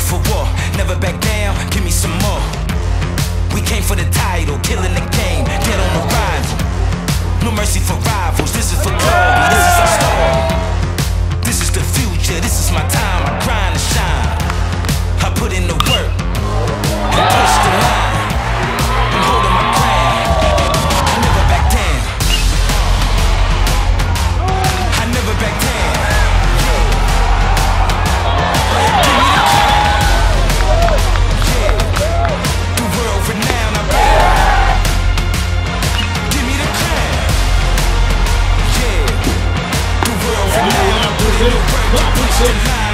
for war, never back down, give me some more. We came for the title, killing the game, dead on arrival. No mercy for rivals, this is for glory, this is our story. This is the future, this is my time, I grind and shine. I put in the work, I push the line. I'm holding my ground, I never back down. I never back down. Give me the crown. Yeah, the world renowned, I read. Give me the crown. Yeah, the world renowned, I put in the work, I push the line.